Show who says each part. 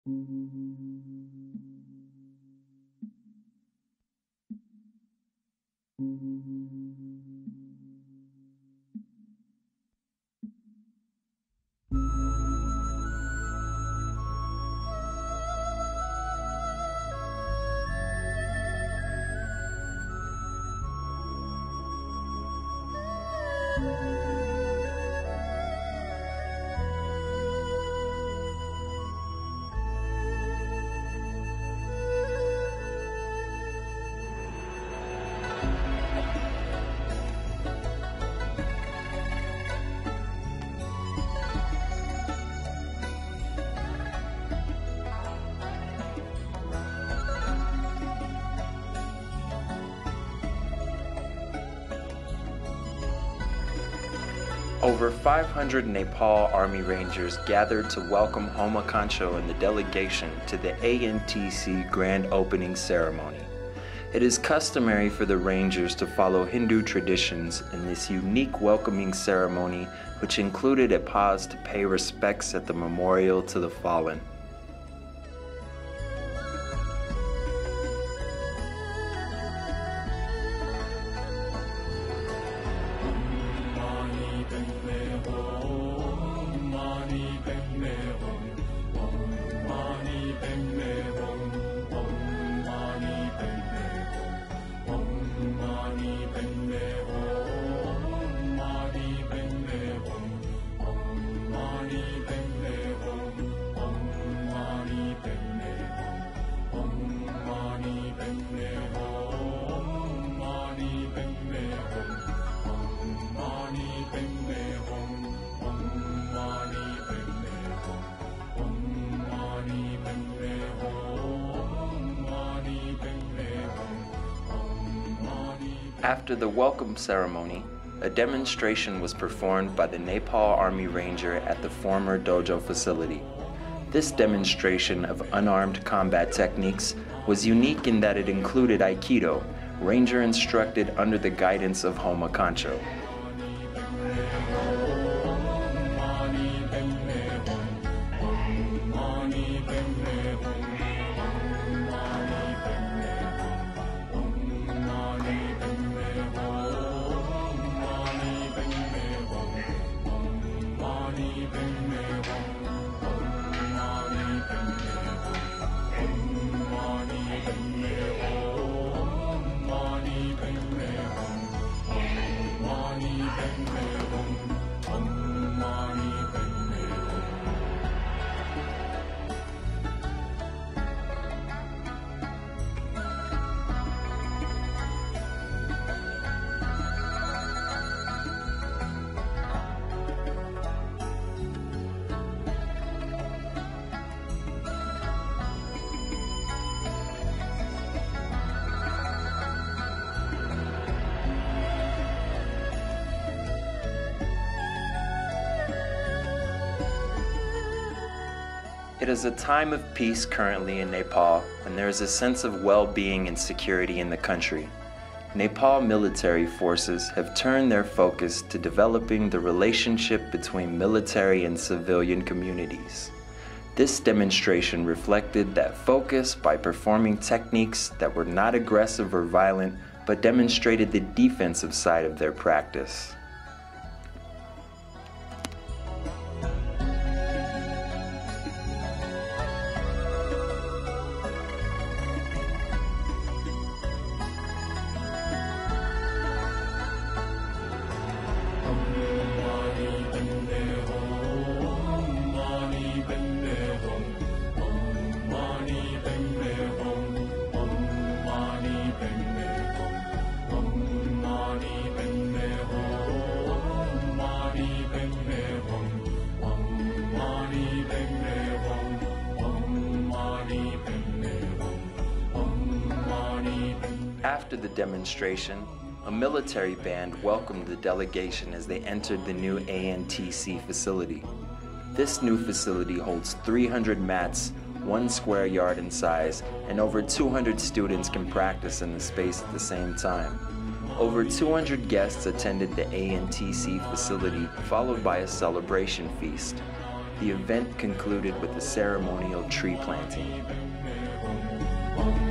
Speaker 1: Over 500 Nepal Army Rangers gathered to welcome Homma Kancho and the delegation to the ANTC Grand Opening Ceremony. It is customary for the Rangers to follow Hindu traditions in this unique welcoming ceremony, which included a pause to pay respects at the memorial to the fallen. After the welcome ceremony, a demonstration was performed by the Nepal Army Ranger at the former dojo facility. This demonstration of unarmed combat techniques was unique in that it included Aikido, Ranger instructed under the guidance of Homma Kancho. It is a time of peace currently in Nepal, and there is a sense of well-being and security in the country. Nepal military forces have turned their focus to developing the relationship between military and civilian communities. This demonstration reflected that focus by performing techniques that were not aggressive or violent, but demonstrated the defensive side of their practice. After the demonstration, a military band welcomed the delegation as they entered the new ANTC facility. This new facility holds 300 mats, 1 square yard in size, and over 200 students can practice in the space at the same time. Over 200 guests attended the ANTC facility, followed by a celebration feast. The event concluded with a ceremonial tree planting.